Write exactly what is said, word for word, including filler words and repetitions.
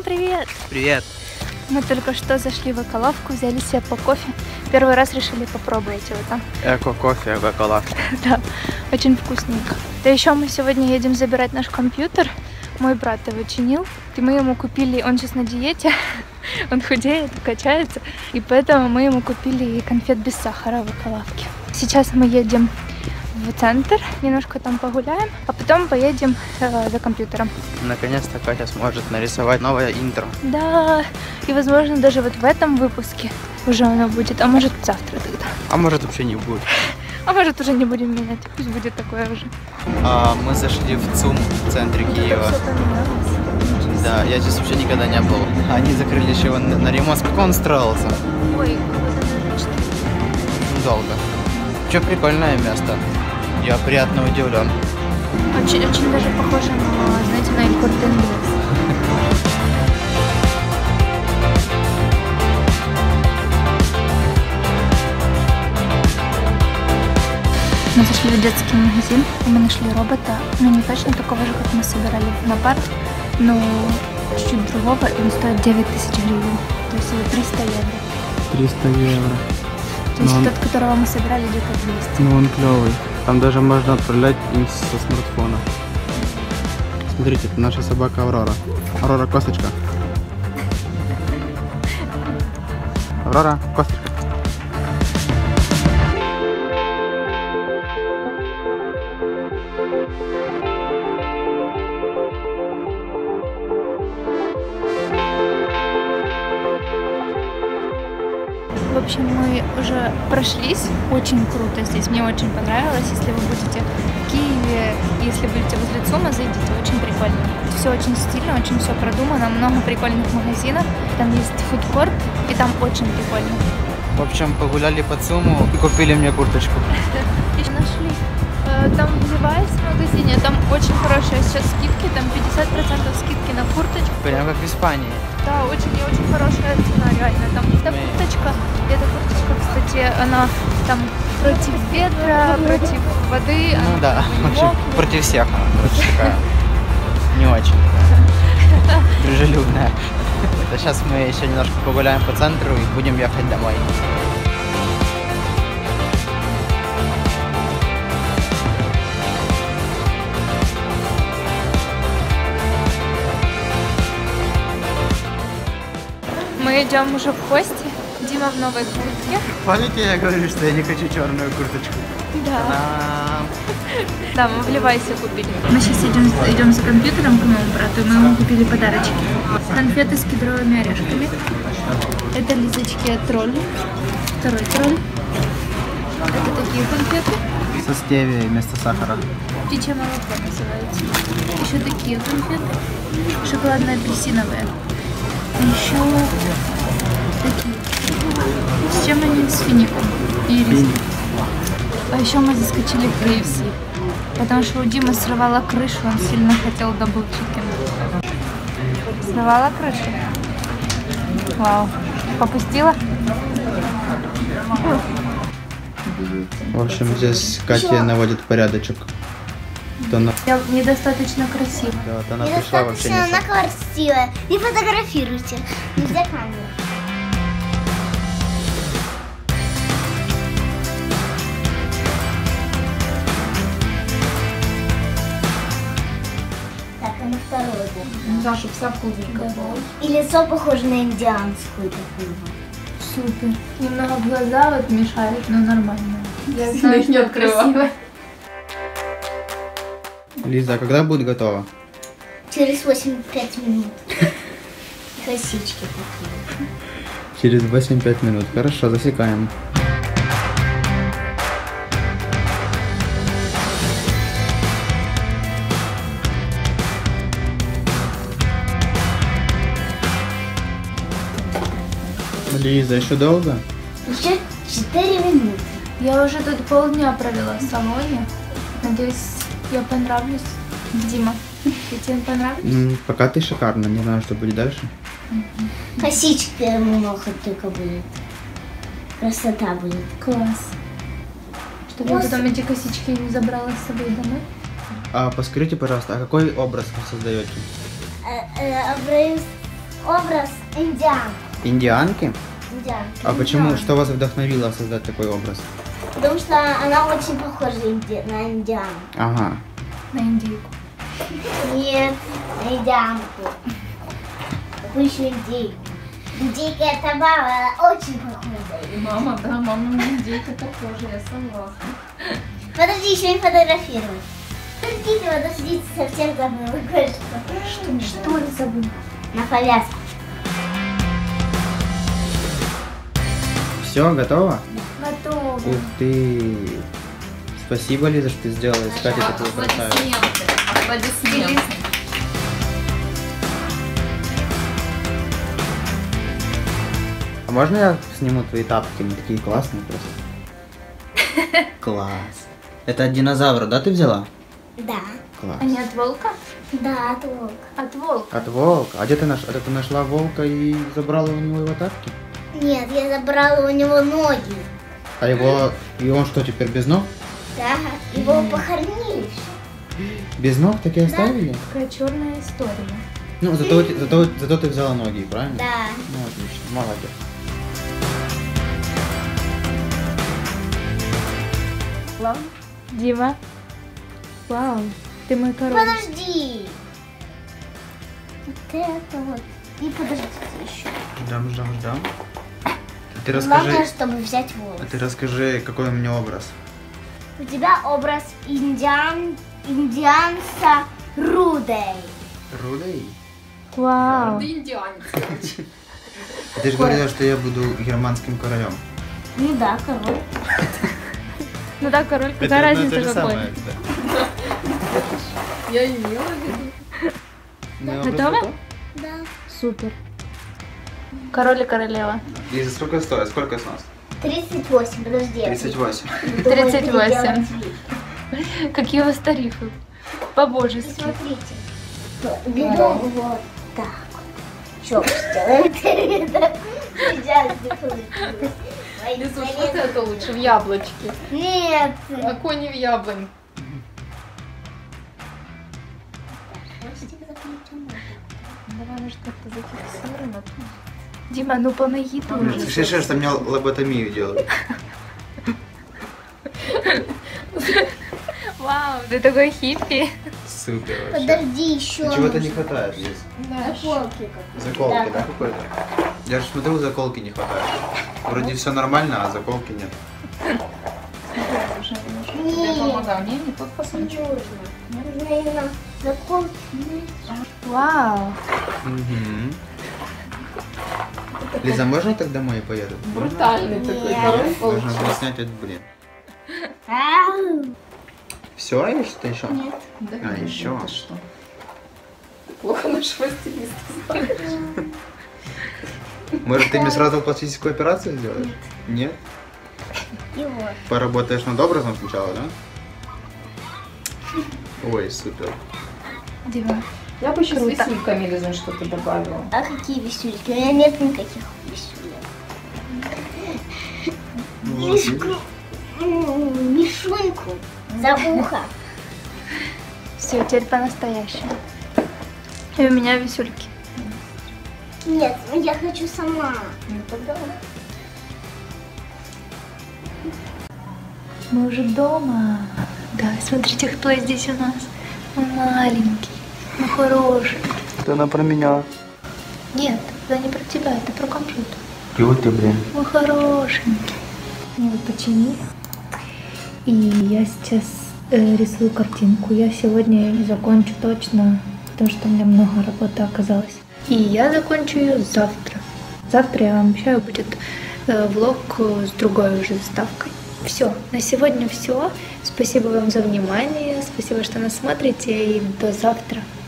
привет! Привет! Мы только что зашли в Эколавку, взяли себе по кофе. Первый раз решили попробовать его там. Эко-кофе в Эколавке. Да, очень вкусненько. Да еще мы сегодня едем забирать наш компьютер. Мой брат его чинил, и мы ему купили, он сейчас на диете, он худеет, качается, и поэтому мы ему купили конфет без сахара в Эколавке. Сейчас мы едем в центр, немножко там погуляем, а потом поедем э, за компьютером. Наконец-то Катя сможет нарисовать новое интро. Да, и возможно даже вот в этом выпуске уже оно будет, а может завтра тогда. А может вообще не будет. А может уже не будем менять, пусть будет такое уже. А, мы зашли в ЦУМ в центре Киева. Да, я здесь вообще никогда не был. Они закрыли еще его на, на ремонт. Как он строился? Ой, вот Долго. Че, прикольное место. Я приятно удивлен. Очень, очень даже похоже на, знаете, на Эль Корте Инглес. Мы зашли в детский магазин, и мы нашли робота, ну не точно такого же, как мы собирали на парк, но чуть-чуть другого, и он стоит девять тысяч гривен, то есть это триста евро. триста евро. То есть он... тот, которого мы собирали, где-то двести. Ну он клевый. Там даже можно отправлять им со смартфона. Смотрите, это наша собака Аврора. Аврора, косточка. Аврора, косточка. В общем, мы уже прошлись. Очень круто здесь. Мне очень понравилось. Если вы будете в Киеве, если будете возле ЦУМа, зайдите. Очень прикольно. Все очень стильно, очень все продумано. Много прикольных магазинов. Там есть фудкорт, и там очень прикольно. В общем, погуляли по ЦУМу и купили мне курточку. Еще нашли. Там в Levi's в магазине, там очень хорошие сейчас скидки. Там пятьдесят процентов скидки на курточку. Прям как в Испании. Да, очень и очень хорошая цена, реально. Там эта курточка, эта курточка, кстати, она там против ветра, против воды. Ну да, в общем, против всех она, короче, такая не очень дружелюбная. Сейчас мы еще немножко погуляем по центру и будем ехать домой. Мы идем уже в гости. Дима в новой куртке. Помните, я говорю, что я не хочу черную курточку? Да. Та-дам! Да, мы в Levi's купили. Мы сейчас идем, идем за компьютером к моему брату, и мы ему купили подарочки. Конфеты с кедровыми орешками. Это Лизочки тролль. Второй тролль. Это такие конфеты. Со стевией вместо сахара. Птичье молоко называется. Еще такие конфеты. Шоколадно-апельсиновые. Еще такие. С чем они? С фиником и рисом. А еще мы заскочили в кей эф си, потому что у Димы срывала крышу, он сильно хотел дабл чикен. Срывала крышу? Вау. Попустила? В общем, здесь Катя наводит порядочек. Она... Я недостаточно красиво. Да, вот она пришла вообще не... Она красивая. Не фотографируйте. Нельзя камеру. Так, а на второй бок. Да, чтобы вся клубника была. И лицо похоже на индианскую такую. Супер. Немного глаза вот мешают, но нормально. Я знаю, не что открыла. красиво. Лиза, а когда будет готова? Через восемь-пять минут. Косички такие. Через восемь-пять минут. Хорошо, засекаем. Лиза, еще долго? Еще четыре минуты. Я уже тут полдня провела в салоне. Надеюсь, я понравлюсь. Дима, я тебе понравлюсь? М, Пока ты шикарно, не знаю, что будет дальше. Косички много только будет. Красота будет. Класс. Чтобы я потом эти косички не забрала с собой домой. А подскажите, пожалуйста, а какой образ вы создаете? Образ образ индиан. Индианки? Индианки. А почему? Что вас вдохновило создать такой образ? Потому что она очень похожа инди- на индиан. Ага. На индейку. Нет, на индианку. Какую еще индейку? Индейка это мама, она очень похожа. Мама, да, мама на индейку похожа, я согласна. Подожди, еще не фотографировать. Подождите, подождите, совсем забыла кое-что. Что, что я забыла? На повязку. Все, готово? Готово. Ух ты! Спасибо, Лиза, что ты сделала из Кати такую красавицу. Аплодисменты. Аплодисменты. А можно я сниму твои тапки? Они такие классные просто. Класс. Это от динозавра, да, ты взяла? Да. Класс. А не от волка? Да, от волка. От волка. От волка. А где ты, наш... а ты нашла волка и забрала у него его тапки? Нет, я забрала у него ноги. А его... И он что, теперь без ног? Да, его похоронили. Без ног так и оставили? Такая черная история. Ну, зато, зато, зато ты взяла ноги, правильно? Да. Ну, отлично. Молодец. Вау. Дима. Вау. Ты мой король. Подожди. Вот это вот. И подождите еще. Ждем, ждем, ждем. Ты Главное, расскажи... чтобы взять А волос. ты расскажи, какой у меня образ. У тебя образ индиан, индианца Рудей. Рудей? Вау. Ты индианец. Ты же говорила, что я буду германским королем. Ну да, король. Ну да, король, какая разница какой? Я имела в виду. Готова? Да. Супер. Король и королева. Лиза, сколько стоит? Сколько с нас? тридцать восемь, подожди. тридцать восемь. Думаю, тридцать восемь. переделать вид. Какие у вас тарифы? По-божески. Смотрите. Веду вот так вот. Чё сделаем? Сейчас получилось. Лиза, что это лучше, в яблочке? Нет. А кони в яблонь. Давай, может, как-то зафиксируем. Дима, ну помоги ты уже. Слышишь, что мне лоботомию делают? Вау, ты такой хиппи. Супер вообще. Подожди, еще. Чего-то не хватает, Лиз. Заколки как. Заколки, да, какой-то? Я же смотрю, заколки не хватает. Вроде все нормально, а заколки нет. Тебе помогаю. Не, не тот фасончик. Нужно именно заколки. Вау. Мгм. Лиза, можно так домой поеду? Брутальный такой Нет. король Нужно получился. было снять этот блин. Ау. Все или что еще? Нет. Да, А, нет, еще. ты что? Ты плохо нашего стилиста знаешь. Может, ты мне сразу пластическую операцию сделаешь? Нет? И вот. Поработаешь над образом сначала, да? Ой, супер. Дима. Я бы еще с Круто. висюльками, Лиза, что-то добавила. А какие висюльки? У меня нет никаких висюлек. Мишку. М, Мишуньку. За ухо. Все, теперь по-настоящему. И у меня висюльки. Нет, я хочу сама. Ну тогда. Мы уже дома. Да, смотрите, кто здесь у нас. Он маленький, ну хороший. Это она про меня. Нет, это не про тебя, это про компьютер. Чего ты, блин? Мой хорошенький. Мне вот починили. И я сейчас э, рисую картинку. Я сегодня ее не закончу точно, потому что у меня много работы оказалось. И я закончу ее завтра. Завтра, я вам обещаю, будет э, влог с другой уже заставкой. Все, на сегодня все. Спасибо вам за внимание, спасибо, что нас смотрите, и до завтра.